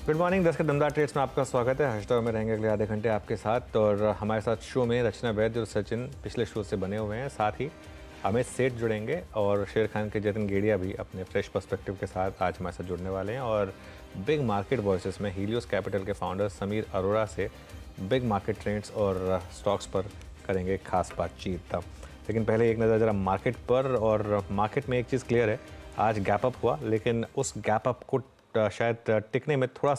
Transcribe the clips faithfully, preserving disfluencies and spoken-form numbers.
Good morning. दस के दमदार ट्रेड्स में आपका स्वागत है। हर्षदा में रहेंगे अगले आधे घंटे आपके साथ। और हमारे साथ शो में रचना वैद और सचिन पिछले शो से बने हुए हैं, साथ ही अमित सेठ जुड़ेंगे और शेर खान के जतिन गेड़िया भी अपने फ्रेश पर्सपेक्टिव के साथ आज हमारे साथ जुड़ने वाले हैं। और बिग मार्केट वॉइसेस में हीलियोस कैपिटल के फाउंडर समीर अरोड़ा से बिग मार्केट ट्रेंड्स और स्टॉक्स पर करेंगे खास बातचीत। लेकिन पहले एक नज़र ज़रा मार्केट पर। और मार्केट में एक चीज़ क्लियर है, आज गैप अप हुआ, लेकिन उस गैप अप को शायद टिकने में थोड़ा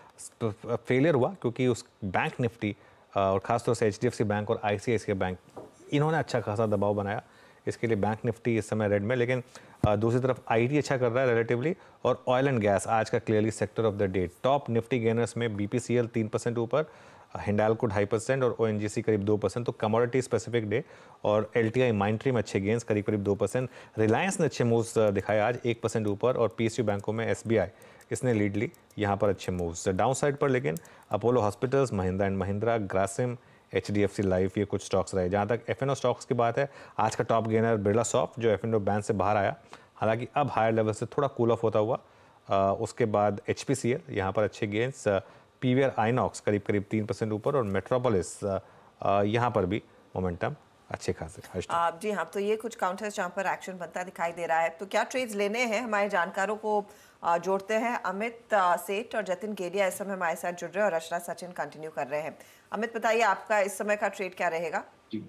फेलियर हुआ, क्योंकि उस बैंक निफ्टी और ख़ासतौर से H D F C bank और I C I C I bank, इन्होंने अच्छा खासा दबाव बनाया। इसके लिए बैंक निफ्टी इस समय रेड में, लेकिन दूसरी तरफ आई टी अच्छा कर रहा है रिलेटिवली। और ऑयल एंड गैस आज का clearly sector of the day. Top Nifty gainers में बी पी सी एल तीन परसेंट ऊपर, हिंडाल्को ढाई परसेंट और ओ एन जी सी करीब दो परसेंट। तो कमोडिटी स्पेसिफिक डे। और एल टी आई माइंट्री में अच्छे गेंस करीब करीब दो परसेंट। रिलायंस ने अच्छे मूव्स दिखाए आज, एक परसेंट ऊपर। और पी एस यू बैंकों में एस बी आई इसने लीड ली, यहाँ पर अच्छे मूव्स। डाउन साइड पर लेकिन Apollo hospitals, Mahindra and Mahindra, Grasim, H D F C life, ये कुछ स्टॉक्स रहे। जहाँ तक एफ एन ओ स्टॉक्स की बात है, आज का टॉप गेनर बिरला सॉफ्ट, जो एफ एन ओ बैंक से बाहर आया, हालांकि अब हायर लेवल से थोड़ा कूल ऑफ होता हुआ। आ, उसके बाद एच पी सी एल, यहाँ पर अच्छे गेंस। पी वी आर आइनॉक्स करीब करीब तीन परसेंट ऊपर। और मेट्रोपोलिस यहाँ पर भी मोमेंटम अच्छे खासे। आप जी हाँ, तो ये कुछ काउंटर्स जहाँ पर एक्शन बनता दिखाई दे रहा है। तो क्या ट्रेड्स लेने हैं, हमारे जानकारों को जोड़ते हैं। अमित सेठ और जतिन गेड़िया इस समय हमारे साथ जुड़ रहे हैं और रचना सचिन कंटिन्यू कर रहे हैं। अमित, बताइए आपका इस समय का ट्रेड क्या रहेगा?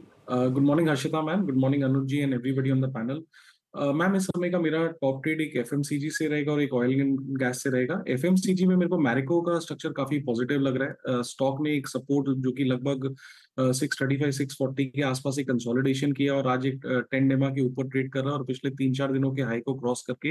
Good morning Harshita ma'am, good morning Anuj ji and everybody on the panel. मैम, इस समय का मेरा टॉप ट्रेड एक एफ एम सी जी से रहेगा और एक ऑयल एंड गैस से रहेगा। एफ एम सी जी में मेरे को मैरिको का स्ट्रक्चर काफी पॉजिटिव लग रहा है। स्टॉक ने एक सपोर्ट जो कि लगभग six thirty five six forty के आसपास एक कंसोलिडेशन किया और आज एक टेन डेमा के ऊपर ट्रेड कर रहा है और पिछले तीन चार दिनों के हाई को क्रॉस करके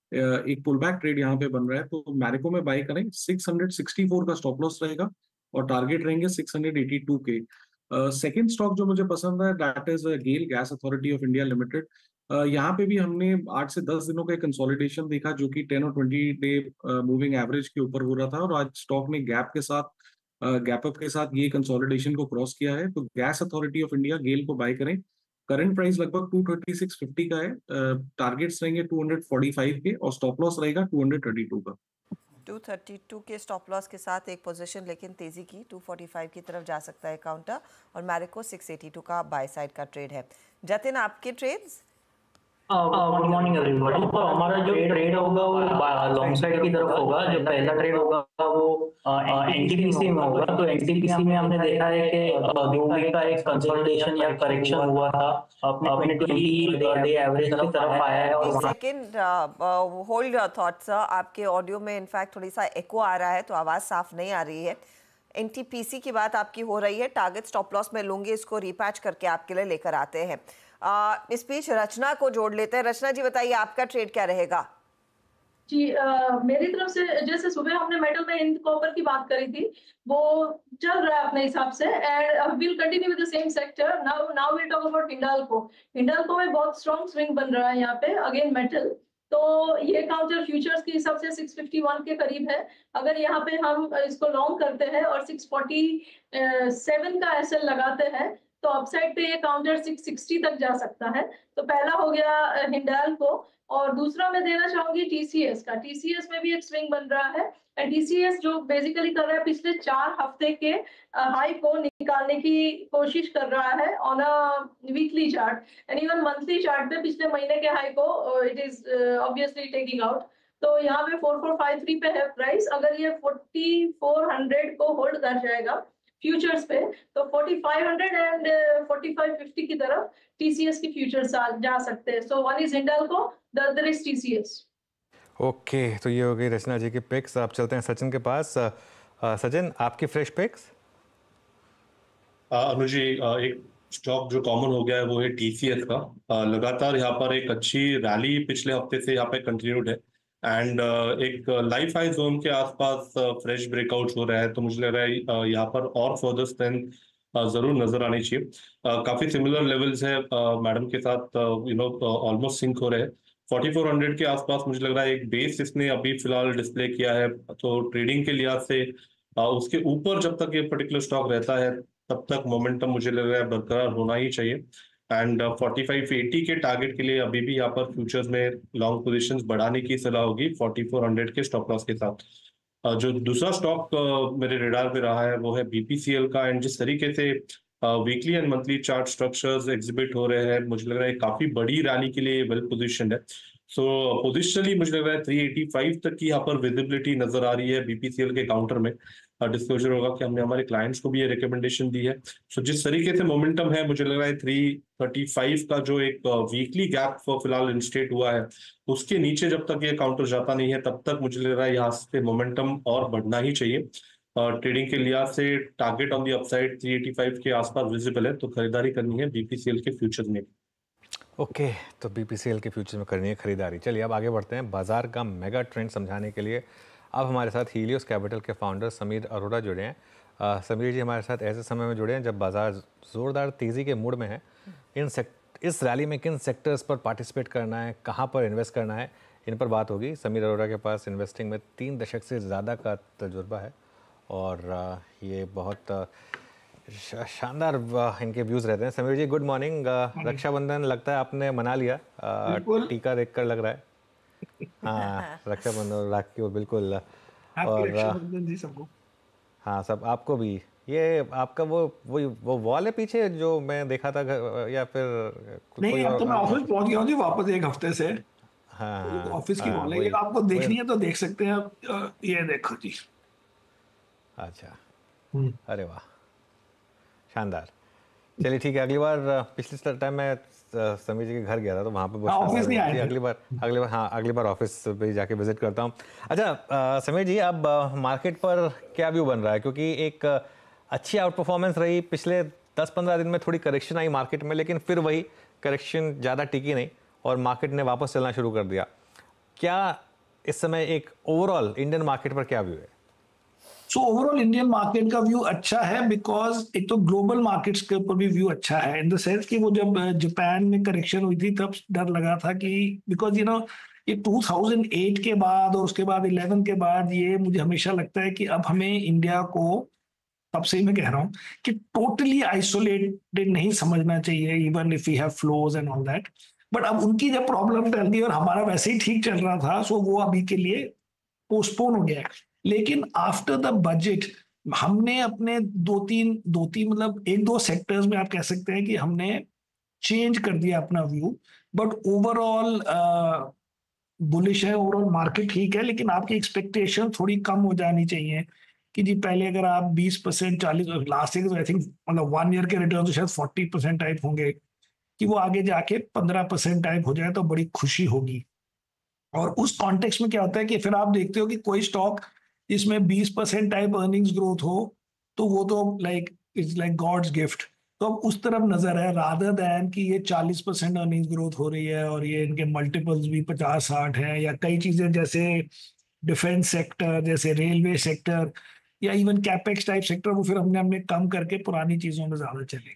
एक पुल बैक ट्रेड यहाँ पे बन रहा है। तो मैरिको में बाय करें। सिक्स हंड्रेड सिक्सटी फोर का स्टॉप लॉस रहेगा और टारगेट रहेंगे सिक्स हंड्रेड एटी टू के। सेकेंड स्टॉक जो मुझे पसंद है that is GAIL gas authority of India limited. यहाँ पे भी हमने आठ से दस दिनों का कंसोलिडेशन देखा जो कि टेन और ट्वेंटी डे मूविंग एवरेज के ऊपर हो रहा था और आज स्टॉक ने गैप के साथ गैप अप के साथ ये कंसोलिडेशन को क्रॉस किया है। तो gas authority of India GAIL को बाय करें। करंट प्राइस लगभग टू थर्टी सिक्स फिफ्टी का है। टारगेट्स रहेंगे टू हंड्रेड फोर्टी फाइव के और स्टॉप लॉस रहेगा टू हंड्रेड थर्टी टू का। टू थर्टी टू के स्टॉप लॉस के साथ एक पोजीशन लेकिन तेजी की टू फोर्टी फाइव की तरफ जा सकता है काउंटर। और मैरिको सिक्स एटी टू का बाय साइड का ट्रेड है। जतिन, आपके ट्रेड्स? Good morning everybody. तो हमारा जो ट्रेड होगा वो लॉन्ग साइड की तरफ होगा। जो पहला ट्रेड होगा वो एन टी पी सी में होगा। तो एन टी पी सी में हमने देखा है कि दो वीक का एक कंसोलिडेशन या करेक्शन हुआ था, अपने ट्वेंटी डे एवरेज की तरफ आया है। और सेकंड होल्ड योर थॉट्स, आपके ऑडियो में इनफैक्ट थोड़ी सा एको आ रहा है, तो आवाज़ साफ नहीं आ रही है। एन टी पी सी की बात आपकी हो रही है, टारगेट स्टॉप लॉस में लूंगी, इसको रिपैच करके आपके लिए लेकर आते हैं। आ, इस बीच रचना को जोड़ लेते हैं। रचना जी, बताइए आपका ट्रेड क्या रहेगा? जी, आ, मेरी तरफ से जैसे सुबह हमने मेटल में हिंद कॉपर की बात करी थी, वो चल रहा है अपने हिसाब से and will continue with the same sector. Now now will talk about Hindalco. Hindalco में बहुत स्ट्रॉन्ग स्विंग बन रहा है यहाँ पे अगेन मेटल। तो ये काउंटर फ्यूचर्स के हिसाब से सिक्स फिफ्टी वन के करीब है। अगर यहाँ पे हम इसको लॉन्ग करते हैं और सिक्स फोर्टी सेवन का एसएल लगाते हैं तो अपसाइड पे ये काउंटर सिक्स सिक्सटी तक जा सकता है। तो पहला हो गया हिंडाल्को और दूसरा मैं देना चाहूंगी टी सी एस का। टी सी एस में भी एक स्विंग बन रहा है एंड टी सी एस जो बेसिकली कर रहा है पिछले चार हफ्ते के हाई को निकालने की कोशिश कर रहा है on a weekly chart and even monthly chart पे पिछले महीने के हाई को it is obviously taking out. तो यहाँ पे फोर फोर फाइव थ्री पे है प्राइस। अगर ये फोर्टी फोर हंड्रेड को होल्ड कर जाएगा फ्यूचर्स पे तो forty five hundred and forty five fifty की तरफ टीसीएस की फ्यूचर्स जा सकते हैं। So one is Hindalco, the other is TCS. Okay, तो ये हो गई रचना जी की पिक्स। आप चलते हैं सचिन के पास। आ, आ, सचिन, आपकी फ्रेश पिक्स? अनुज जी, एक स्टॉक जो कॉमन हो गया है वो है टीसीएस का। आ, लगातार यहाँ पर एक अच्छी रैली पिछले हफ्ते से यहाँ पे कंटिन्यूड है एंड uh, एक लाइफ हाई जोन के आसपास फ्रेश uh, ब्रेकआउट हो रहा है। तो मुझे लग रहा है uh, यहाँ पर और फर्दर स्ट्रेंथ uh, जरूर नजर आनी चाहिए। uh, काफी सिमिलर लेवल्स है मैडम uh, के साथ यू नो ऑलमोस्ट सिंक हो रहे हैं। फोर्टी फोर हंड्रेड के आसपास मुझे लग रहा है एक बेस इसने अभी फिलहाल डिस्प्ले किया है। तो ट्रेडिंग के लिहाज से uh, उसके ऊपर जब तक ये पर्टिकुलर स्टॉक रहता है तब तक मोमेंटम मुझे लग रहा है बरकरार होना ही चाहिए। एंड फोर्टी फाइव एटी के टारगेट के लिए अभी भी यहाँ पर फ्यूचर्स में लॉन्ग पोजीशंस बढ़ाने की सलाह होगी फोर्टी फोर हंड्रेड के स्टॉप लॉस के साथ। जो दूसरा स्टॉक मेरे रेडार पे रहा है वो है बीपीसीएल का। एंड जिस तरीके से weekly and monthly chart structures exhibit हो रहे हैं, मुझे लग रहा है काफी बड़ी रैली के लिए वेल पोजिशन है। सो पोजिशनली मुझे लग रहा है तीन सौ पचासी तक की यहाँ पर विजिबिलिटी नजर आ रही है बीपीसीएल के काउंटर में। डिस्क्लोजर होगा कि हमने हमारे क्लाइंट्स को भी ये रिकमेंडेशन दी है। सो so, जिस तरीके से मोमेंटम है, मुझे लग रहा है तीन सौ पैंतीस का जो एक वीकली गैप फिलहाल इंस्टेट हुआ है, उसके नीचे जब तक ये काउंटर जाता नहीं है तब तक मुझे लग रहा है यहाँ से मोमेंटम और बढ़ना ही चाहिए। ट्रेडिंग uh, के लिहाज से टारगेट ऑन दी अपसाइड तीन सौ पचासी के आसपास विजिबल है, तो खरीदारी करनी है बीपीसीएल के फ्यूचर में। ओके okay, तो बीपीसीएल के फ्यूचर में करनी है खरीदारी। चलिए अब आगे बढ़ते हैं। बाजार का मेगा ट्रेंड समझाने के लिए अब हमारे साथ हीलियोस कैपिटल के फाउंडर समीर अरोड़ा जुड़े हैं। आ, समीर जी हमारे साथ ऐसे समय में जुड़े हैं जब बाजार ज़ोरदार तेज़ी के मूड में है। इन सेक्ट इस रैली में किन सेक्टर्स पर पार्टिसिपेट करना है, कहां पर इन्वेस्ट करना है, इन पर बात होगी। समीर अरोड़ा के पास इन्वेस्टिंग में तीन दशक से ज़्यादा का तजुर्बा है और आ, ये बहुत आ, शानदार इनके व्यूज़ रहते हैं। Samir ji good morning. रक्षाबंधन लगता है आपने मना लिया, टीका देखकर लग रहा है। हाँ रक्षाबंधन राखी बिल्कुल। और जी सबको। हाँ सब आपको भी। ये आपका वो वो वो वॉल है पीछे जो मैं देखा था, या फिर नहीं अब तो मैं ऑफिस पहुंच गया हूँ जी वापस एक हफ्ते से। हाँ ऑफिस की वॉल है, ये आपको देखनी है तो देख सकते हैं आप। ये देखो जी। अच्छा अरे वाह शानदार। चलिए ठीक है, अगली बार पिछले टाइम मैं समीर जी के घर गया था तो वहाँ पे ऑफिस नहीं आया। अगली बार अगली बार हाँ अगली बार ऑफिस पे जाके विजिट करता हूँ। अच्छा समीर जी अब मार्केट पर क्या व्यू बन रहा है, क्योंकि एक अच्छी आउट परफॉर्मेंस रही पिछले दस पंद्रह दिन में, थोड़ी करेक्शन आई मार्केट में लेकिन फिर वही करेक्शन ज़्यादा टिकी नहीं और मार्केट ने वापस चलना शुरू कर दिया। क्या इस समय एक ओवरऑल इंडियन मार्केट पर क्या व्यू है? सो ओवरऑल इंडियन मार्केट का व्यू अच्छा है, बिकॉज एक तो ग्लोबल मार्केट्स के ऊपर भी व्यू अच्छा है, इन द सेंस कि वो जब जापान में करेक्शन हुई थी तब डर लगा था कि बिकॉज यू नो ये दो हज़ार आठ के बाद और उसके बाद ग्यारह के बाद ये मुझे हमेशा लगता है कि अब हमें इंडिया को, तब से ही मैं कह रहा हूँ कि टोटली आइसोलेटेड नहीं समझना चाहिए, even if we have flows and all that. But अब उनकी जब प्रॉब्लम टल गई और हमारा वैसे ही ठीक चल रहा था, सो वो अभी के लिए पोस्टपोन हो गया है। लेकिन आफ्टर द बजट हमने अपने दो तीन दो तीन मतलब एक दो सेक्टर्स में आप कह सकते हैं कि हमने चेंज कर दिया अपना व्यू। बट ओवरऑल बुलिश है, ओवरऑल मार्केट ठीक है, लेकिन आपकी एक्सपेक्टेशन थोड़ी कम हो जानी चाहिए कि जी पहले अगर आप बीस परसेंट चालीस लास्ट ईयर आई थिंक मतलब वन ईयर के रिटर्न तो शायद फोर्टी परसेंट टाइप होंगे, कि वो आगे जाके पंद्रह परसेंट टाइप हो जाए तो बड़ी खुशी होगी। और उस कॉन्टेक्स्ट में क्या होता है कि फिर आप देखते हो कि कोई स्टॉक इसमें बीस परसेंट टाइप अर्निंग्स ग्रोथ हो तो वो तो like it's like god's gift. तो अब उस तरफ नजर है रादर दैन कि ये चालीस परसेंट अर्निंग्स ग्रोथ हो रही है और ये इनके मल्टीपल्स भी पचास साठ है, या कई चीजें जैसे डिफेंस सेक्टर, जैसे रेलवे सेक्टर या इवन कैपेक्स टाइप सेक्टर, वो फिर हमने हमने कम करके पुरानी चीजों में ज्यादा चले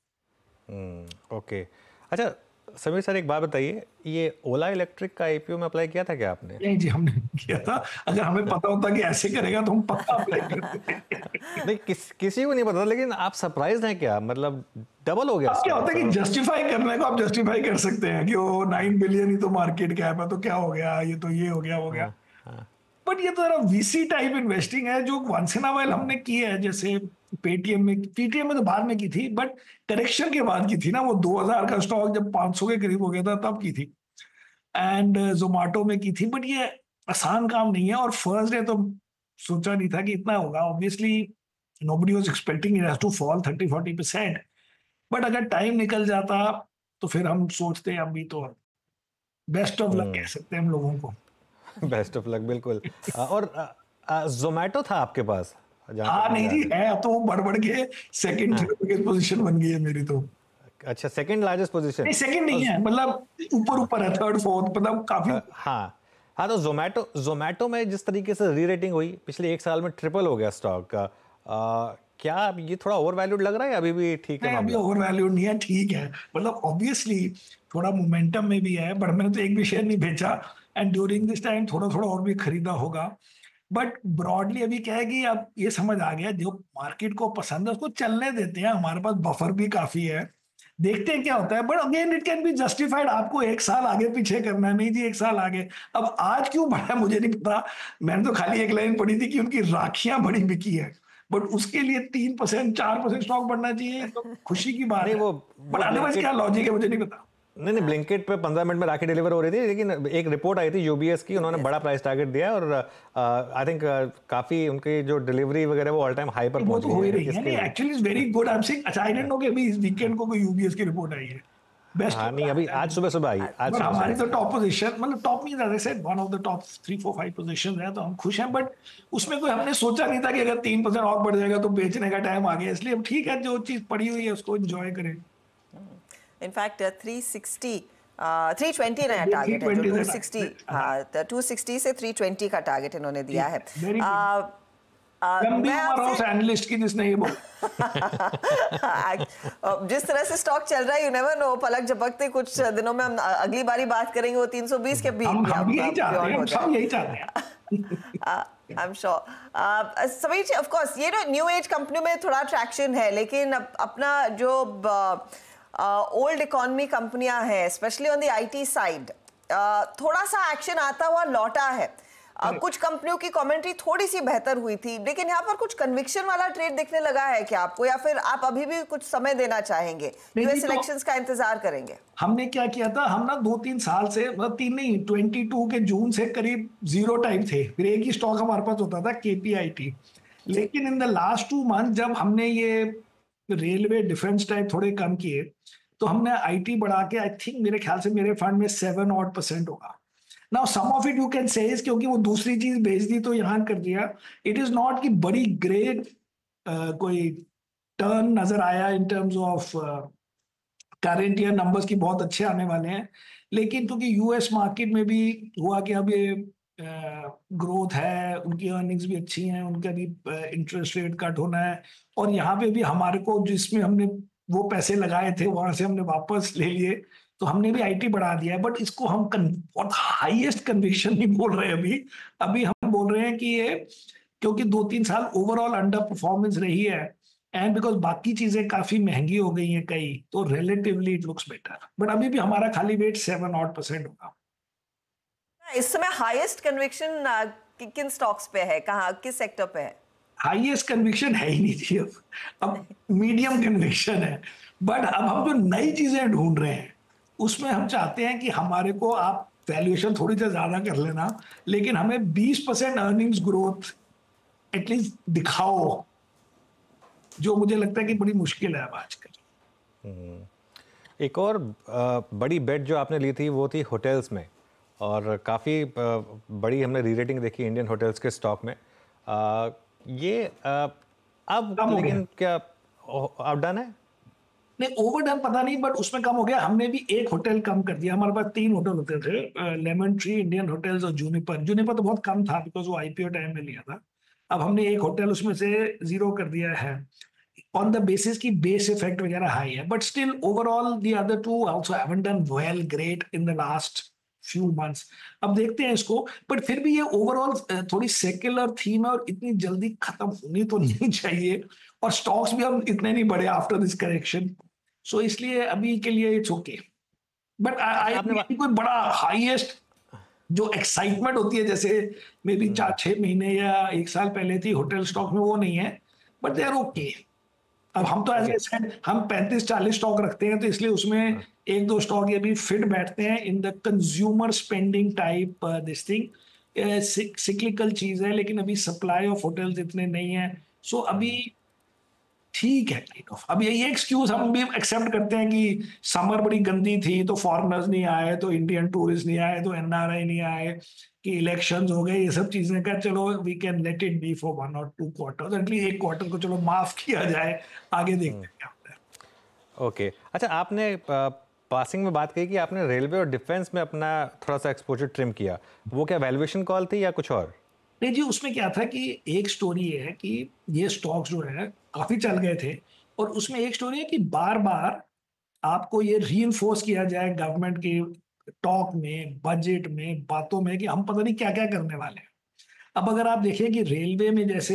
गए। ओके अच्छा समीर सर एक बात बताइए, ये ओला इलेक्ट्रिक का आईपीओ में अप्लाई किया था क्या आपने? नहीं जी हमने किया था, अगर हमें पता होता कि ऐसे करेगा तो हम पक्का अप्लाई करते। नहीं किस, किसी को नहीं पता, लेकिन आप सरप्राइज हैं क्या? मतलब डबल हो गया। क्या होता है कि जस्टिफाई करने को आप जस्टिफाई कर सकते हैं कि वो नाइन बिलियन ही तो मार्केट कैप है तो क्या हो गया, ये तो ये हो गया हो गया। बट ये तो वीसी टाइप इन्वेस्टिंग है जो वंस इन अ व्हाइल हमने की है, जैसे पेटीएम में, पेटीएम में तो बाद में की थी बट करेक्शन के बाद की थी ना, वो दो हज़ार का स्टॉक जब पाँच सौ के करीब हो गया था तब की थी। एंड जोमेटो में की थी। बट ये आसान काम नहीं है और फर्स्ट डे तो सोचा नहीं था कि इतना होगा। Obviously nobody was expecting it has to fall thirty forty percent, but अगर टाइम निकल जाता तो फिर हम सोचते हैं अभी तो बेस्ट ऑफ लक कह सकते हैं हम लोगों को। बेस्ट ऑफ लक बिल्कुल। और जोमेटो था आपके पास? हाँ नहीं जी है, तो वो बढ़ बढ़ के सेकंड थर्ड पोजीशन बन गई है मेरी तो। अच्छा सेकंड लार्जेस्ट पोजीशन? नहीं सेकंड नहीं है, मतलब ऊपर ऊपर है, थर्ड फोर्थ मतलब काफी। हाँ हाँ तो जोमेटो जोमेटो में जिस तरीके से री रेटिंग हुई पिछले एक साल में, ट्रिपल हो गया स्टॉक का, क्या ये थोड़ा ओवर वैल्यूड लग रहा है? अभी भी ठीक है? अभी ओवर वैल्यूड नहीं है, ठीक है, मतलब ऑब्वियसली थोड़ा मोमेंटम में भी है, बट मैंने तो एक भी शेयर नहीं बेचा एंड ड्यूरिंग दिस टाइम थोड़ा थोड़ा और भी खरीदा होगा। बट ब्रॉडली अभी क्या है कि अब ये समझ आ गया जो मार्केट को पसंद है उसको चलने देते हैं, हमारे पास बफर भी काफी है देखते हैं क्या होता है, but again it can be justified. आपको एक साल आगे पीछे करना है, नहीं जी एक साल आगे। अब आज क्यों बढ़ा मुझे नहीं पता, मैंने तो खाली एक लाइन पढ़ी थी कि उनकी राखियां बड़ी बिकी है, बट उसके लिए तीन परसेंट चार परसेंट स्टॉक बढ़ना चाहिए, तो खुशी की बात नहीं है। वो बट अदरवाइज क्या लॉजिक है मुझे नहीं पता। नहीं नहीं ब्लिंकिट पे पंद्रह मिनट में राखी डिलीवर हो रही थी, लेकिन एक रिपोर्ट आई थी यूबीएस की, उन्होंने बड़ा प्राइस टारगेट दिया और आई थिंक काफी उनकी जो डिलीवरी वगैरह वो ऑल टाइम हाई पर वो पहुंच तो गई हो ही है रही है, इसके नहीं लिए। Actually is very good. I am saying, अच्छा आई डिडंट नो कि अभी इस वीकेंड को कोई यूबीएस की रिपोर्ट आई है। बेस्ट हाँ नहीं अभी आज सुबह सुबह आई, आज बट सुबह हमारी सुबह तो टॉप पोजीशन, मतलब टॉप नहीं, जैसे said one of the top three four five position है, तो हम खुश हैं। बट उसमें कोई हमने सोचा नहीं था कि अगर तीन परसेंट और बढ़ जाएगा तो बेचने का टाइम आ गया, इसलिए अब ठीक है, जो चीज पड़ी हुई है उसको एंजॉय करें। In fact three sixty three twenty नया टारगेट है, जो टू सिक्सटी, हाँ टू सिक्सटी से थ्री ट्वेंटी का टारगेट इन्होंने दिया है। Very good. आ, आ, लंबी मैं उम्र हो आपसे एनालिस्ट की जिसने ये बोला। जिस तरह से स्टॉक चल रहा है, यू नेवर नो, पलक झपकते कुछ दिनों में हम अगली बारी बात करेंगे वो तीन सौ बीस के बीच हम भी हम आप- यही आप चाहते beyond हैं, हम हो सब जाए। यही चाहते हैं। I am sure Samir, of course ये जो न्यू एज कंपनी में थोड़ा ट्रैक्शन है, लेकिन अप, अपना जो ओल्ड इकोनॉमी कंपनियां हैं, specially on the IT side, थोड़ा सा एक्शन आता हुआ लौटा है। uh, कुछ कंपनियों की कमेंट्री थोड़ी सी बेहतर हुई थी, लेकिन यहाँ पर कुछ कन्विक्शन वाला ट्रेड दिखने लगा है क्या आपको, या फिर आप अभी भी कुछ समय देना चाहेंगे, यूएस तो इलेक्शंस का इंतजार करेंगे? हमने क्या किया था, हम ना दो तीन साल से, मतलब तीन नहीं, ट्वेंटी टू के जून से करीब जीरो टाइम थे, फिर एक ही स्टॉक हमारे पास होता था केपीआईटी। लेकिन in the last two month जब हमने ये रेलवे डिफेंस टाइप थोड़े कम किए, तो हमने आईटी बढ़ा के, आई थिंक मेरे ख्याल से मेरे फंड में सेवन ऑड परसेंट होगा। Now some of it you can say is क्योंकि वो दूसरी चीज बेच दी तो यहां कर दिया। इट इज नॉट कि बड़ी ग्रेट uh, कोई टर्न नजर आया in terms of current year numbers की बहुत अच्छे आने वाले हैं, लेकिन क्योंकि यूएस मार्केट में भी हुआ कि अब ये ग्रोथ है, उनकी अर्निंग्स भी अच्छी हैं, उनका भी इंटरेस्ट रेट कट होना है, और यहाँ पे भी हमारे को जिसमें हमने वो पैसे लगाए थे वहां से हमने वापस ले लिए, तो हमने भी आईटी बढ़ा दिया है। बट इसको हम बहुत हाईएस्ट कन्विक्शन नहीं बोल रहे अभी अभी हम बोल रहे हैं कि ये क्योंकि दो तीन साल ओवरऑल अंडर परफॉर्मेंस रही है, एंड बिकॉज बाकी चीजें काफी महंगी हो गई हैं कई, तो relatively it looks better. But अभी भी हमारा खाली वेट सेवन ऑड परसेंट होगा। इस समय हाईएस्ट कन्विक्शन किन स्टॉक्स पे है, कहाँ, किस सेक्टर पे है? हाईएस्ट कन्विक्शन है ही नहीं थी, अब अब मीडियम कन्विक्शन है। बट अब हम जो नई चीजें ढूंढ रहे हैं उसमें हम चाहते हैं कि हमारे को आप वैल्यूएशन थोड़ी सी ज्यादा कर लेना, लेकिन हमें बीस परसेंट अर्निंग्स ग्रोथ एटलीस्ट दिखाओ, जो मुझे लगता है कि बड़ी मुश्किल है अब आजकल। एक और बड़ी बेट जो आपने ली थी वो थी होटल्स में, और काफ़ी बड़ी हमने री रेटिंग देखी इंडियन होटल्स के स्टॉक में। आ, ये आ, अब लेकिन क्या अब डन है? नहीं, ओवरडन पता नहीं, बट उसमें कम हो गया। हमने भी एक होटल कम कर दिया। हमारे पास तीन होटल होते थे, लेमन ट्री, इंडियन होटल्स और जूनिपर। जूनिपर तो बहुत कम था बिकॉज वो आईपीओ टाइम में लिया था। अब हमने एक होटल उसमें से जीरो कर दिया है ऑन द बेसिस की बेस इफेक्ट वगैरह हाई है, but still overall the other two also haven't done well great in the last few months. अब देखते हैं इसको, बट फिर भी ये ओवरऑल थोड़ी सेक्युलर थीम है और इतनी जल्दी खत्म होनी तो नहीं चाहिए, और स्टॉक्स भी हम इतने नहीं बढ़े आफ्टर दिस करेक्शन, सो इसलिए अभी के लिए इट्स ओके। बट आई कोई बड़ा हाईएस्ट जो एक्साइटमेंट होती है जैसे मे बी चार छह महीने या एक साल पहले थी होटल स्टॉक में, वो नहीं है, बट दे आर ओके। अब हम तो एज सेड हम पैंतीस चालीस स्टॉक रखते हैं, तो इसलिए उसमें एक दो स्टॉक ये भी फिट बैठते हैं in the consumer spending type this thing. Cyclical चीज है, लेकिन अभी सप्लाई ऑफ होटल्स इतने नहीं है, सो so अभी ठीक है काइंड ऑफ। अब यही एक्सक्यूज हम भी एक्सेप्ट करते हैं कि समर बड़ी गंदी थी तो फॉरेनर्स नहीं आए, तो इंडियन टूरिस्ट नहीं आए, तो एनआरआई नहीं आए, कि इलेक्शंस हो गए, ये सब चीजें का चलो we can let it be for one और टू क्वार्टर्स, एटलीस्ट एक क्वार्टर को चलो माफ किया जाए, आगे देखते हैं क्या होता है। ओके अच्छा, आपने पासिंग में बात कही कि आपने रेलवे और डिफेंस में अपना थोड़ा सा एक्सपोजर ट्रिम किया, वो क्या वैल्यूएशन कॉल थी या कुछ और? नहीं जी, उसमें क्या था कि एक स्टोरी है कि ये स्टॉक्स जो है काफी चल गए थे, और उसमें एक स्टोरी है कि बार बार आपको ये रीइंफोर्स किया जाए गवर्नमेंट के टॉक में, बजट में, बातों में, कि हम पता नहीं क्या क्या करने वाले हैं। अब अगर आप देखिए कि रेलवे में जैसे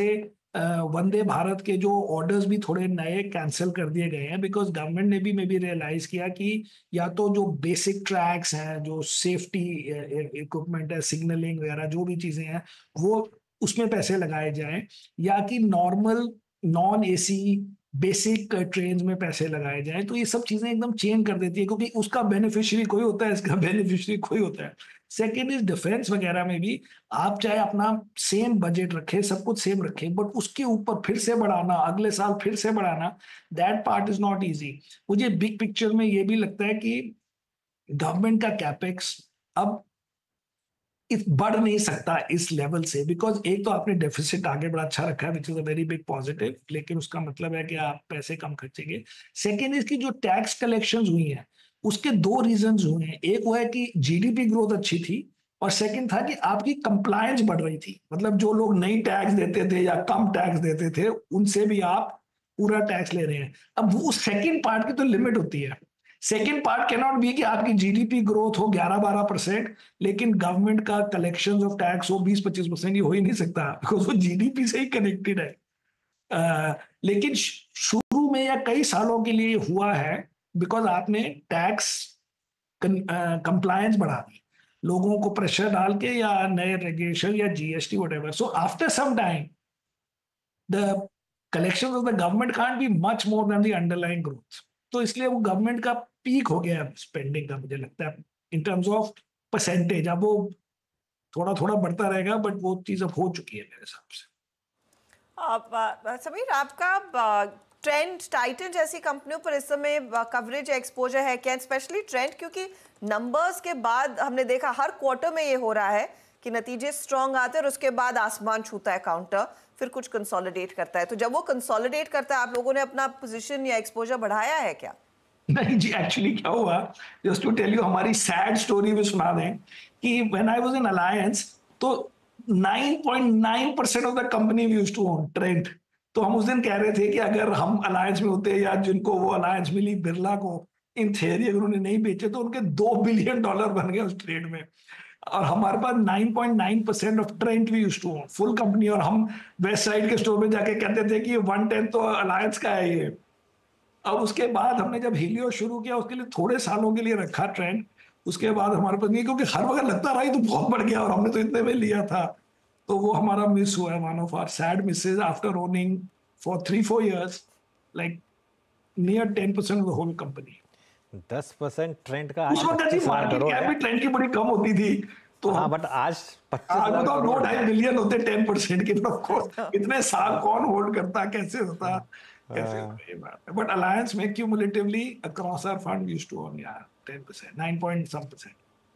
वंदे भारत के जो ऑर्डर्स भी थोड़े नए कैंसिल कर दिए गए हैं, बिकॉज गवर्नमेंट ने भी मे बी रियलाइज किया कि या तो जो बेसिक ट्रैक्स हैं, जो सेफ्टी इक्विपमेंट है, सिग्नलिंग वगैरह जो भी चीजें हैं, वो उसमें पैसे लगाए जाएं, या कि normal non AC basic train में पैसे लगाए जाएं। तो ये सब चीजें एकदम चेंज कर देती है, क्योंकि उसका बेनिफिशियरी कोई होता है, इसका बेनिफिशियरी कोई होता है। सेकेंड इज डिफेंस वगैरह में भी आप चाहे अपना सेम बजट रखें, सब कुछ सेम रखें, बट उसके ऊपर फिर से बढ़ाना, अगले साल फिर से बढ़ाना, that part is not easy. मुझे बिग पिक्चर में ये भी लगता है कि गवर्नमेंट का कैपेक्स अब इस बढ़ नहीं सकता इस लेवल से, बिकॉज एक तो आपने डेफिसिट आगे बड़ा अच्छा रखा है, which is a very big positive, लेकिन उसका मतलब है कि आप पैसे कम खर्चेंगे। सेकेंड इसकी जो टैक्स कलेक्शन हुई है उसके दो रीजंस हुए हैं। एक वो है कि जीडीपी ग्रोथ अच्छी थी, और सेकंड था कि आपकी कंप्लायंस बढ़ रही थी, मतलब जो लोग नई टैक्स देते थे या कम टैक्स देते थे उनसे भी आप पूरा टैक्स ले रहे हैं। अब वो सेकंड पार्ट की तो लिमिट होती है। Second part can not be कि आपकी जीडीपी ग्रोथ हो ग्यारह बारह परसेंट, लेकिन गवर्नमेंट का कलेक्शन ऑफ टैक्स हो बीस पच्चीस परसेंट, ये हो ही नहीं सकता, बिकॉज वो जीडीपी से ही कनेक्टेड है। uh, लेकिन शुरू में या कई सालों के लिए हुआ है, बिकॉज आपने टैक्स कंप्लायंस बढ़ा दी, लोगों को प्रेशर डाल के, या नए रेगुलेशन या GST whatever. So after some time the collection of the government can't be much more than the underlying growth. तो इसलिए वो गवर्नमेंट का पीक हो गया स्पेंडिंग का, मुझे लगता है इन टर्म्स ऑफ परसेंटेज। अब वो थोड़ा थोड़ा बढ़ता रहेगा, बट वो चीज अब हो चुकी है मेरे हिसाब से। आप समीर, आपका ट्रेंड, टाइटन जैसी कंपनियों पर इस समय कवरेज एक्सपोजर है क्या, स्पेशली ट्रेंड, क्योंकि नंबर्स के बाद हमने देखा हर क्वार्टर में ये हो रहा है कि नतीजे स्ट्रॉन्ग आते हैं और उसके बाद आसमान छूता है काउंटर, फिर कुछ कंसोलिडेट करता है। तो जब वो कंसोलिडेट करता है, आप लोगों ने अपना पोजीशन या एक्सपोजर बढ़ाया है क्या? नहीं जी, एक्चुअली क्या हुआ, जस्ट टू टेल यू हमारी सैड स्टोरी भी सुना दें कि when I was in Alliance, तो nine point nine percent of the company we used to own Trent. तो हम उस दिन कह रहे थे कि अगर हम अलायंस में होते, या जिनको वो अलायंस मिली बिरला को, इन थियरी अगर उन्हें नहीं बेचे तो उनके दो बिलियन डॉलर बन गए उस ट्रेड में, और हमारे पास nine point nine percent of Trent we used to own full company. और हम वेस्ट साइड के स्टोर में जाके कहते थे कि वन टेन तो अलायंस का है ये। अब उसके बाद हमने जब हीलियो शुरू किया, उसके लिए थोड़े सालों के लिए रखा ट्रेंड, उसके बाद हमारे पास नहीं, क्योंकि हर वक्त लगता रहा तो बहुत बढ़ गया और हमने तो इतने में लिया था। तो वो हमारा मिस हुआ है, one of our sad misses after owning for three four years like near ten percent of the whole company. दस परसेंट ट्रेंड का उस वक्त जी मार्केट कैप भी ट्रेंड की बड़ी कम होती थी, तो हाँ, बट आज आज तो दो ढाई बिलियन होते टेन परसेंट के, तो ऑफ कोर्स इतने साल कौन होल्ड करता, कैसे होता, कैसे होता, ये बात है। बट अलायंस में cumulatively across our fund used to own यार ten percent, nine point some percent.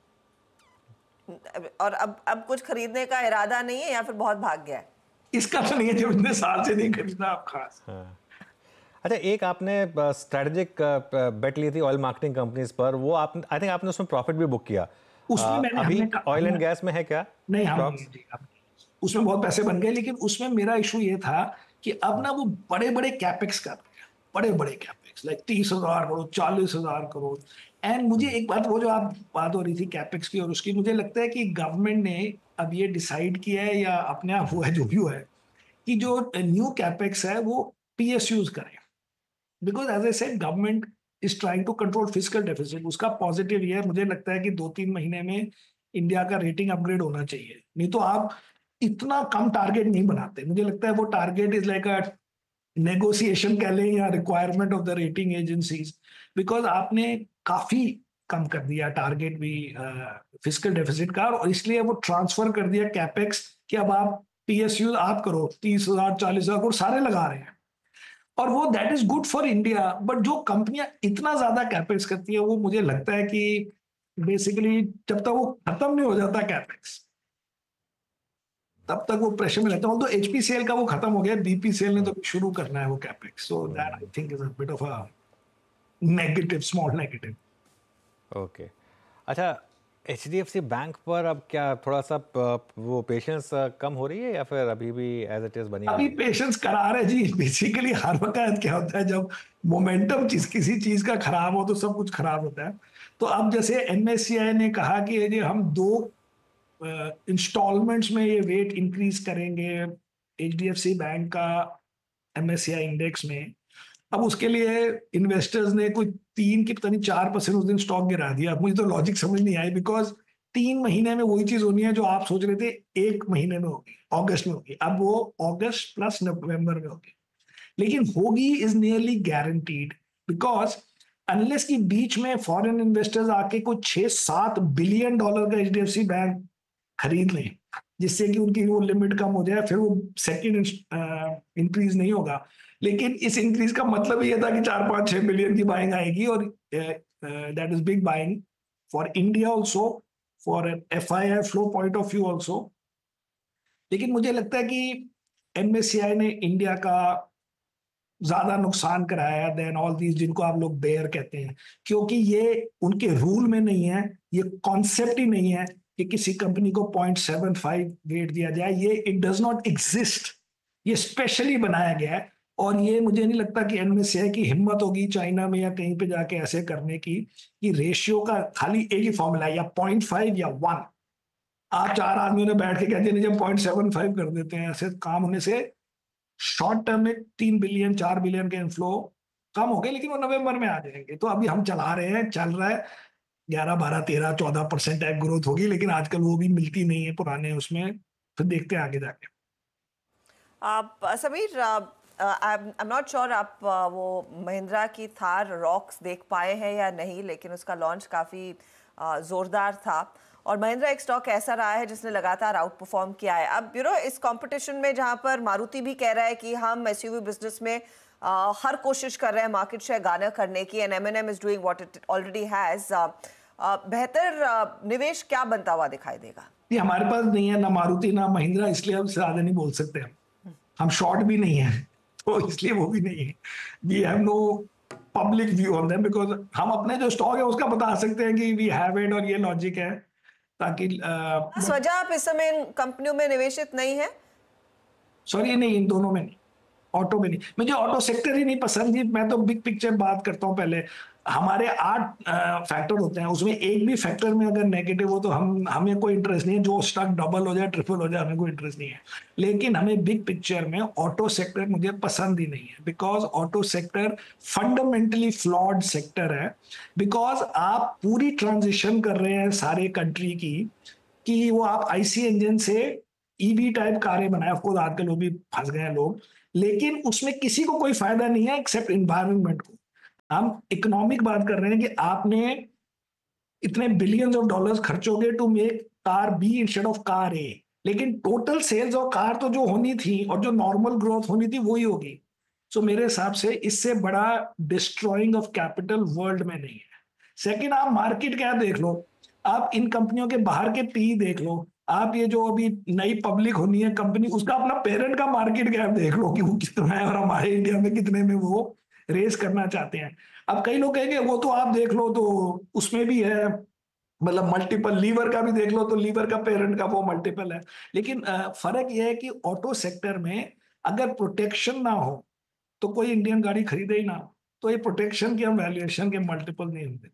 और अब अब कुछ खरीदने का इरादा नहीं है या फिर बहुत भाग गया है? इसका तो नहीं है, जब इतने साल से नहीं खरीदा आप खास। हाँ। अच्छा, एक आपने स्ट्रेटेजिक बेट ली थी ऑयल मार्केटिंग कंपनीज पर, वो आप आई थिंक आपने उसमें प्रॉफिट भी बुक किया। उसमें मैंने अभी ऑयल एंड हमने गैस में है क्या? नहीं, हम उसमें बहुत पैसे बन गए, लेकिन उसमें मेरा इशू ये था कि अब ना वो बड़े बड़े कैपेक्स कर रहे हैं, बड़े बड़े कैपेक्स लाइक तीस हजार करोड़, चालीस हजार करोड़। एंड मुझे एक बात, वो जो आप बात हो रही थी कैपेक्स की और उसकी, मुझे लगता है कि गवर्नमेंट ने अब ये डिसाइड किया है या अपने आप हुआ है, जो भी हुआ है, कि जो न्यू कैपेक्स है वो पीएसयूज करें, because as a said government is trying to control fiscal deficit. उसका पॉजिटिव ये है, मुझे लगता है कि दो तीन महीने में इंडिया का रेटिंग अपग्रेड होना चाहिए, नहीं तो आप इतना कम टारगेट नहीं बनाते। मुझे लगता है वो target is like a negotiation कह लें या requirement of the rating agencies, because आपने काफी कम कर दिया टारगेट भी फिस्कल डेफिसिट का, और इसलिए वो ट्रांसफर कर दिया कैपेक्स कि अब आप पीएसयू आप करो, तीस हजार चालीस हजार करोड़ सारे लगा रहे हैं, और वो that is good for India. But जो कंपनियां इतना ज्यादा कैपेक्स करती है, वो मुझे लगता है कि बेसिकली जब तक वो खत्म नहीं हो जाता कैपेक्स, तब तक वो प्रेशर में रहता है। तो एचपीसीएल का वो खत्म हो गया, बीपीसीएल ने तो शुरू करना है वो capex, so that I think is a bit of a negative, small negative. Okay, अच्छा, एचडीएफसी बैंक पर अब क्या थोड़ा सा वो पेशेंस कम हो रही है या फिर अभी भी एज इट इज बनी? अभी पेशेंस करार है जी। बेसिकली हर वक्त क्या होता है, जब मोमेंटम चीज किसी चीज का खराब हो तो सब कुछ खराब होता है। तो अब जैसे एनएससीआई ने कहा कि ये हम दो इंस्टॉलमेंट्स में ये वेट इंक्रीज करेंगे H D F C bank का M S C I index में। अब उसके लिए इन्वेस्टर्स ने कोई तीन की पता नहीं चार परसेंट उस दिन स्टॉक गिरा दिया। अब मुझे तो लॉजिक समझ नहीं आई, बिकॉज तीन महीने में वही चीज होनी है जो आप सोच रहे थे एक महीने में होगी, अगस्त में होगी, अब वो अगस्त प्लस नवंबर में होगी। लेकिन होगी is nearly guaranteed, because unless की बीच में फॉरेन इन्वेस्टर्स आके कुछ छह सात बिलियन डॉलर का H D F C bank खरीद लें, जिससे कि उनकी वो लिमिट कम हो जाए, फिर वो सेकंड इंक्रीज नहीं होगा। लेकिन इस इंक्रीज का मतलब ये था कि चार पांच छह बिलियन की बाइंग आएगी, और that is big buying for India also, for N F I I flow point of view also. लेकिन मुझे लगता है कि एम एस सी आई ने इंडिया का ज्यादा नुकसान कराया देन ऑल दीज जिनको आप लोग बेयर कहते हैं, क्योंकि ये उनके रूल में नहीं है, ये कॉन्सेप्ट ही नहीं है कि किसी कंपनी को पॉइंट सेवन फाइव वेट दिया जाए। ये इट डज नॉट एग्जिस्ट, ये स्पेशली बनाया गया है। और ये मुझे नहीं लगता कि एन एस सी आई की हिम्मत होगी चाइना में या कहीं पे जाके ऐसे करने की, कि रेशियो का खाली एक ही फॉर्मूला है, या पॉइंट फाइव या वन। आप चार आदमियों ने बैठ के कहते हैं जब पॉइंट सेवन फाइव कर देते हैं, ऐसे काम होने से शॉर्ट टर्म में तीन बिलियन चार बिलियन के इनफ्लो कम हो गए, लेकिन वो नवंबर में आ जाएंगे। तो अभी हम चला रहे हैं, चल रहा है ग्यारह बारह तेरह चौदह परसेंट टाइप ग्रोथ होगी, लेकिन आजकल वो भी मिलती नहीं है पुराने उसमें। फिर देखते हैं आगे जाके। आप Sameer, I am not sure आप uh, वो महिंद्रा की थार रॉक्स देख पाए हैं या नहीं, लेकिन उसका लॉन्च काफ़ी uh, ज़ोरदार था। और महिंद्रा एक स्टॉक ऐसा रहा है जिसने लगातार आउट परफॉर्म किया है। अब यू नो इस कंपटीशन में जहां पर मारुति भी कह रहा है कि हम एसयूवी बिजनेस में uh, हर कोशिश कर रहे हैं मार्केट शेयर गाना करने की, and M n M is doing what it already has, बेहतर uh, निवेश क्या बनता हुआ दिखाई देगा? ये हमारे पास नहीं है ना मारुति ना महिंद्रा, इसलिए हम ज्यादा नहीं बोल सकते। हम हम शॉर्ट भी नहीं है, तो इसलिए वो भी नहीं है। We have no public view on them, because हम अपने जो स्टॉक है उसका बता सकते हैं कि वी हैव इट और ये लॉजिक है, ताकि इस वजह आप इस समय इन कंपनियों में निवेशित नहीं है? सॉरी, नहीं, इन दोनों में नहीं, ऑटो में नहीं। मुझे ऑटो सेक्टर ही नहीं पसंद जी। मैं तो बिग पिक्चर बात करता हूँ। पहले हमारे आठ फैक्टर होते हैं, उसमें एक भी फैक्टर में अगर नेगेटिव हो तो हम हमें कोई इंटरेस्ट नहीं है। जो स्टॉक डबल हो जाए ट्रिपल हो जाए हमें कोई इंटरेस्ट नहीं है। लेकिन हमें बिग पिक्चर में ऑटो सेक्टर मुझे पसंद ही नहीं है, because auto sector fundamentally flawed sector है। बिकॉज आप पूरी ट्रांजिशन कर रहे हैं सारे कंट्री की, कि वो आप आईसी इंजन से ईवी टाइप कारें बनाए। ऑफकोर्स आजकल वो भी फंस गए हैं लोग, लेकिन उसमें किसी को कोई फायदा नहीं है एक्सेप्ट इन्वायरमेंट को। हम इकोनॉमिक बात कर रहे हैं कि आपने इतने बिलियंस ऑफ डॉलर्स खर्चोगे to make car B instead of car A, लेकिन टोटल सेल्स ऑफ कार तो जो होनी थी और जो नॉर्मल ग्रोथ होनी थी वही होगी। सो so, मेरे हिसाब से इससे बड़ा डिस्ट्रॉइंग ऑफ कैपिटल वर्ल्ड में नहीं है। सेकंड, आप मार्केट क्या देख लो, आप इन कंपनियों के बाहर के पी देख लो, आप ये जो अभी नई पब्लिक होनी है कंपनी, उसका अपना पेरेंट का मार्केट कैप देख लो कि वो कितना है और हमारे इंडिया में कितने में वो रेस करना चाहते हैं। अब कई लोग कहेंगे वो तो आप देख लो तो उसमें भी है, मतलब मल्टीपल। लीवर का भी देख लो तो लीवर का पेरेंट का वो मल्टीपल है। लेकिन फर्क यह है कि ऑटो सेक्टर में अगर प्रोटेक्शन ना हो तो कोई इंडियन गाड़ी खरीदे ही ना, तो ये प्रोटेक्शन की हम वैल्यूएशन के मल्टीपल नहीं होते।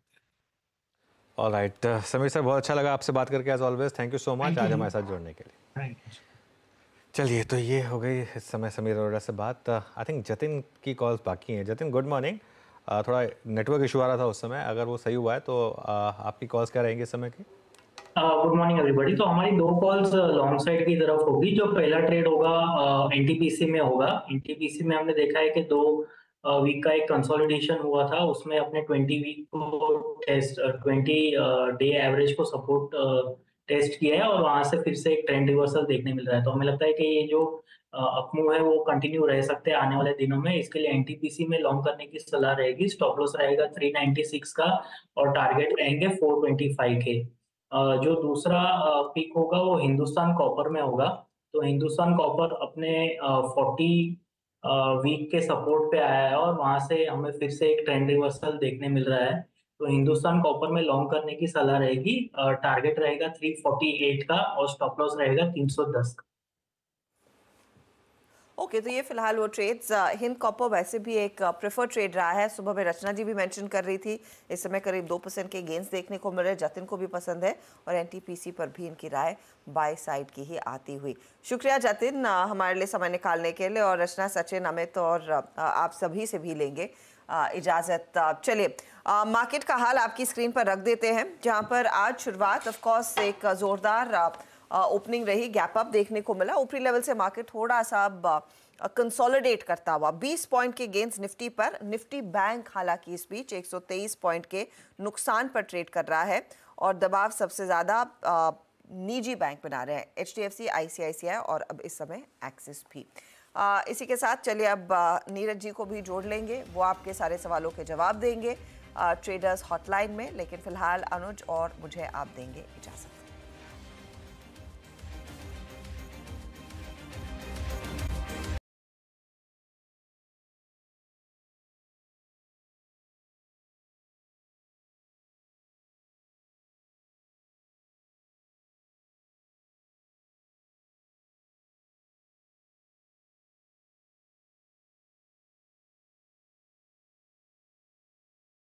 ऑलराइट समीर सर, बहुत अच्छा लगा आपसे बात करके as always. Thank you so much आज हमारे साथ जुड़ने के लिए। Thank you. चलिए, तो ये हो गई इस समय समीर अरोड़ा से बात। आई थिंक जतिन की कॉल्स बाकी हैं। Jatin, good morning. थोड़ा नेटवर्क इशू आ रहा था उस समय, अगर वो सही हुआ है तो uh, आपकी कॉल्स क्या रहेंगी इस समय की? Good morning everybody. तो हमारी दो कॉल्स लॉन्ग साइड की तरफ होगी। जो पहला ट्रेड होगा एनटीपीसी में होगा। एनटीपीसी में हमने देखा है कि दो वीक का एक कंसोलिडेशन हुआ था, उसमें अपने ट्वेंटी वीक को टेस्ट ट्वेंटी डे एवरेज को सपोर्ट टेस्ट किया है और वहां से फिर से एक ट्रेंड रिवर्सल देखने मिल रहा है। तो हमें लगता है कि ये जो अपमूव है वो कंटिन्यू रह सकते हैं आने वाले दिनों में। इसके लिए एनटीपीसी में लॉन्ग करने की सलाह रहेगी। स्टॉप लॉस रहेगा थ्री नाइंटी सिक्स का और टारगेट रहेंगे फोर ट्वेंटी फाइव के। जो दूसरा पिक होगा वो हिंदुस्तान कॉपर में होगा। तो हिंदुस्तान कॉपर अपने फोर्टी वीक के सपोर्ट पे आया है और वहां से हमें फिर से एक ट्रेंड रिवर्सल देखने मिल रहा है। तो हिंदुस्तान कॉपर में लॉन्ग करने की सलाह रहेगी। टारगेट रहेगा थ्री फोर्टी एट का और स्टॉप लॉस रहेगा तीन सौ दस का। ओके, तो ये फिलहाल वो ट्रेड्स। हिंद कॉपर वैसे भी एक प्रेफर ट्रेड रहा है। सुबह में रचना जी भी मेंशन कर रही थी, इस समय करीब दो परसेंट के गेंस देखने को मिल रहे हैं। जतिन को भी पसंद है और एनटीपीसी पर भी इनकी राय बाय साइड की ही आती हुई। शुक्रिया जतिन हमारे लिए समय निकालने के लिए, और रचना, सचिन, अमित और आप सभी से भी लेंगे इजाज़त। चलिए मार्केट का हाल आपकी स्क्रीन पर रख देते हैं, जहाँ पर आज शुरुआत ऑफ कोर्स एक ज़ोरदार ओपनिंग रही, गैप अप देखने को मिला। ऊपरी लेवल से मार्केट थोड़ा सा अब कंसोलिडेट करता हुआ बीस पॉइंट के गेंस निफ्टी पर। निफ्टी बैंक हालांकि इस बीच एक सौ तेईस पॉइंट के नुकसान पर ट्रेड कर रहा है, और दबाव सबसे ज़्यादा निजी बैंक बना रहे हैं, एचडीएफसी, आईसीआईसीआई और अब इस समय एक्सिस भी। आ, इसी के साथ चलिए अब नीरज जी को भी जोड़ लेंगे, वो आपके सारे सवालों के जवाब देंगे ट्रेडर्स हॉटलाइन में। लेकिन फिलहाल अनुज और मुझे आप देंगे इजाज़त।